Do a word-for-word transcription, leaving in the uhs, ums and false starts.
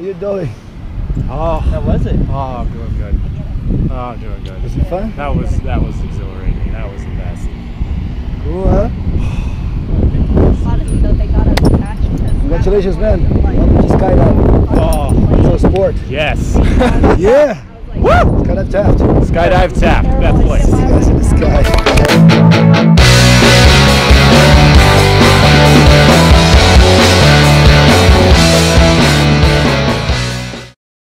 you doing? Oh, how was it? Oh, I'm doing good. Oh, I'm doing good. Was it fun? That was that was exhilarating. That was the best. Cool, huh? Honestly, though, they got us attached. Congratulations, man. Welcome to Skydive. Oh, it's a sport. Yes. Yeah. Woo! Skydive Taft. Skydive Taft. Best place. Guys in the sky.